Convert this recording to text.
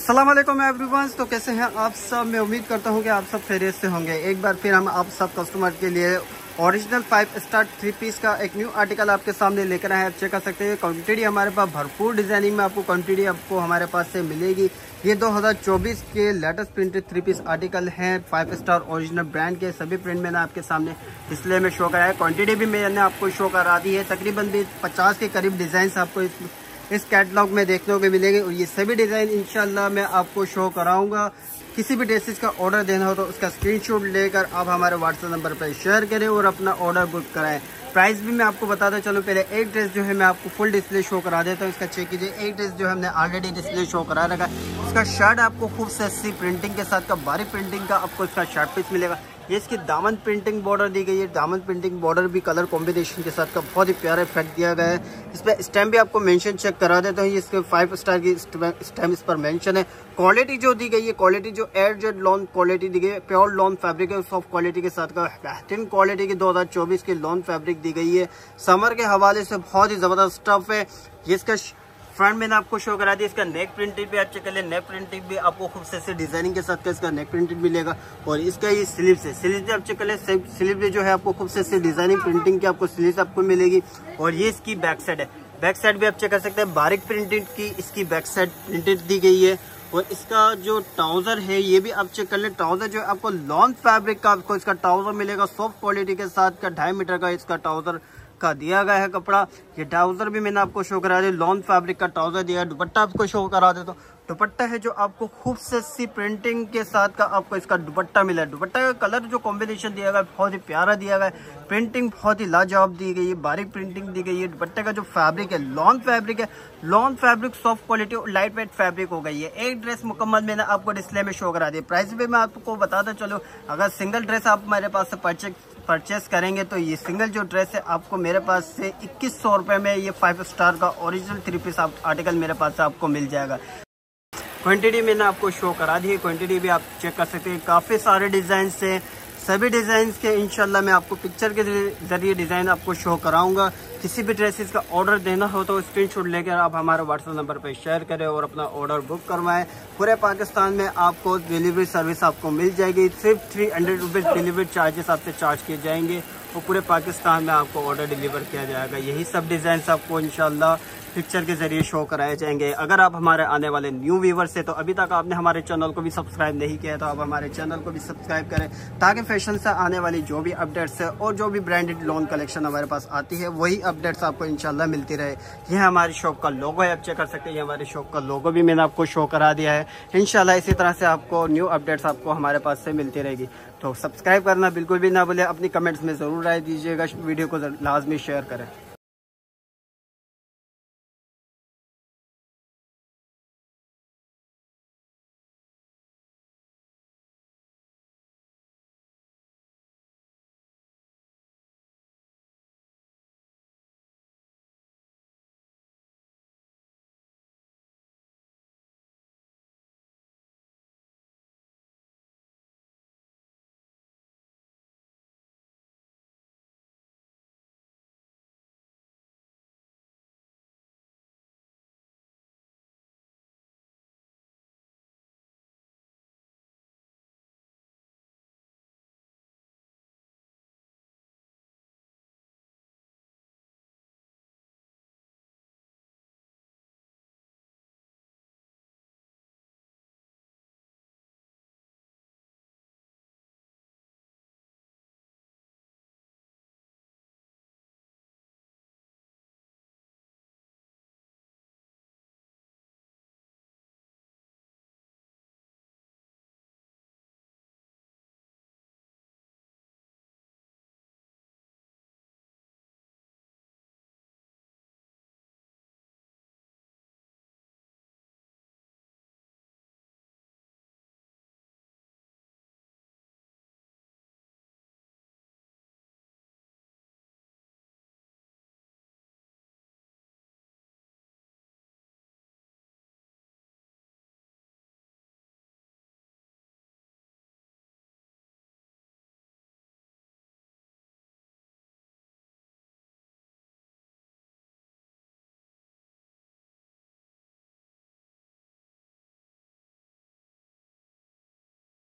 अस्सलाम वालेकुम एवरीवन। तो कैसे हैं आप सब? मैं उम्मीद करता हूं कि आप सब खैरियत से होंगे। एक बार फिर हम आप सब कस्टमर के लिए ओरिजिनल 5 स्टार 3 पीस का एक न्यू आर्टिकल आपके सामने लेकर आए हैं। आप चेक कर सकते हैं क्वांटिटी हमारे पास भरपूर डिजाइनिंग में आपको क्वांटिटी आपको हमारे पास से मिलेगी। ये 2024 के लेटेस्ट प्रिंटेड 3 पीस आर्टिकल हैं 5 स्टार ओरिजिनल ब्रांड के। सभी प्रिंट मैंने आपके सामने डिस्प्ले में शो कराया। क्वांटिटी भी मैंने आपको शो करा दी है। तकरीबन भी 50 के करीब डिजाइन आपको इस कैटलॉग में देखने को मिलेंगे और ये सभी डिजाइन इंशाल्लाह मैं आपको शो कराऊंगा। किसी भी ड्रेसेस का ऑर्डर देना हो तो उसका स्क्रीनशॉट लेकर आप हमारे व्हाट्सएप नंबर पर शेयर करें और अपना ऑर्डर बुक कराएं। प्राइस भी मैं आपको बताता चलूं। पहले एक ड्रेस जो है मैं आपको फुल डिस्प्ले शो करा देता हूं। इसका चेक कीजिए। एक ड्रेस जो है हमने ऑलरेडी डिस्प्ले शो करा रखा है। इसका शर्ट आपको खूब सस्ती प्रिंटिंग के साथ का बारीक प्रिंटिंग का आपको इसका शर्ट पीस मिलेगा। ये इसकी दामन प्रिंटिंग बॉर्डर दी गई है। दामन प्रिंटिंग बॉर्डर भी कलर कॉम्बिनेशन के साथ का बहुत ही प्यारा इफेक्ट दिया गया है। इस पर स्टैम्प भी आपको मेंशन चेक करा देता हूँ। इसके 5 स्टार की स्टैम्प इस पर मेंशन है। क्वालिटी जो दी गई है, क्वालिटी जो एयर जेट लॉन क्वालिटी दी गई है, प्योर लॉन फैब्रिक है। सॉफ्ट क्वालिटी के साथ का बेहतरीन क्वालिटी की 2024 की लॉन फैब्रिक दी गई है। समर के हवाले से बहुत ही जबरदस्त स्टफ है। जिसका फ्रंट मैंने आपको शो करा दिया। इसका नेक प्रिंटेड भी आप चेक कर ले। नेक प्रिंटेड भी आपको खूब से डिजाइनिंग के साथ का इसका नेक प्रिंटेड मिलेगा। और इसका ये स्लीव्स है। स्लीव्स भी आप चेक कर ले। स्लीव भी जो है आपको खूब से डिजाइनिंग प्रिंटिंग की आपको स्लीव्स आपको मिलेगी। और ये इसकी बैक साइड है। बैक साइड भी आप चेक कर सकते हैं। बारीक प्रिंटेड की इसकी बैक साइड प्रिंटेड दी गई है। और इसका जो ट्राउजर है ये भी आप चेक कर ले। ट्राउजर जो है आपको लॉन फैब्रिक का आपको इसका ट्राउजर मिलेगा। सॉफ्ट क्वालिटी के साथ का 2.5 मीटर का इसका ट्राउजर का दिया गया है कपड़ा। ये ट्राउजर भी मैंने आपको शो करा दिया। लॉन फैब्रिक का ट्राउजर दिया है। दुपट्टा आपको शो करा देता हूँ। दुपट्टा है जो आपको खूब सी प्रिंटिंग के साथ का आपको इसका दुपट्टा मिला है। दुपट्टा का कलर जो कॉम्बिनेशन दिया गया है बहुत ही प्यारा दिया गया है। प्रिंटिंग बहुत ही लाजवाब दी गई है। बारीक प्रिंटिंग दी गई है। दुपट्टे का जो फैब्रिक है लॉन फैब्रिक है। लॉन फैब्रिक सॉफ्ट क्वालिटी और लाइट वेट फैब्रिक हो गई है। एक ड्रेस मुकम्मल मैंने आपको डिस्प्ले में शो करा दिया। प्राइस भी मैं आपको बताता चलो। अगर सिंगल ड्रेस आप मेरे पास से परचेस करेंगे तो ये सिंगल जो ड्रेस है आपको मेरे पास से 2100 रुपए में ये 5 स्टार का ओरिजिनल 3 पीस आर्टिकल मेरे पास से आपको मिल जाएगा। क्वांटिटी मैंने आपको शो करा दी है। क्वांटिटी भी आप चेक कर सकते हैं। काफ़ी सारे डिज़ाइन से सभी डिज़ाइन के इंशाल्लाह मैं आपको पिक्चर के जरिए डिज़ाइन आपको शो कराऊंगा। किसी भी ड्रेसेस का ऑर्डर देना हो तो स्क्रीनशॉट लेकर आप हमारे व्हाट्सएप नंबर पर शेयर करें और अपना ऑर्डर बुक करवाएं। पूरे पाकिस्तान में आपको डिलीवरी सर्विस आपको मिल जाएगी। सिर्फ 300 रुपीज़ डिलीवरी चार्जेस आपसे चार्ज किए जाएंगे और पूरे पाकिस्तान में आपको ऑर्डर डिलीवर किया जाएगा। यही सब डिज़ाइन आपको इंशाल्लाह पिक्चर के जरिए शो कराए जाएंगे। अगर आप हमारे आने वाले न्यू व्यूवर्स हैं तो अभी तक आपने हमारे चैनल को भी सब्सक्राइब नहीं किया तो आप हमारे चैनल को भी सब्सक्राइब करें ताकि फैशन से आने वाली जो भी अपडेट्स है और जो भी ब्रांडेड लॉन कलेक्शन हमारे पास आती है वही अपडेट्स आपको इंशाल्लाह मिलती रहे। यह हमारी शॉप का लोगो है। आप चेक कर सकते हैं। ये हमारी शॉप का लोगो भी मैंने आपको शो करा दिया है। इंशाल्लाह इसी तरह से आपको न्यू अपडेट्स आपको हमारे पास से मिलती रहेगी। तो सब्सक्राइब करना बिल्कुल भी ना भूलें। अपनी कमेंट्स में ज़रूर राय दीजिएगा। वीडियो को लाजमी शेयर करें।